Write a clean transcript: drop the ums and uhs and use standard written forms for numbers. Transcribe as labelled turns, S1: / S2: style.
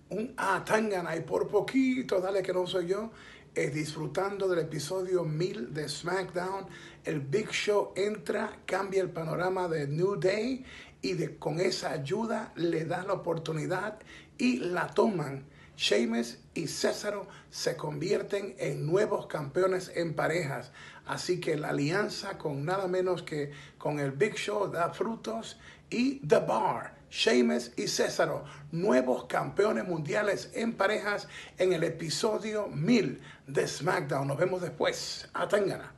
S1: Tangana, y por poquito, dale que no soy yo, disfrutando del episodio 1000 de SmackDown. El Big Show entra, cambia el panorama de New Day y con esa ayuda le da la oportunidad y la toman. Sheamus y Cesaro se convierten en nuevos campeones en parejas. Así que la alianza con nada menos que con el Big Show da frutos. Y The Bar, Sheamus y Cesaro, nuevos campeones mundiales en parejas en el episodio 1000 de SmackDown. Nos vemos después. Atangana.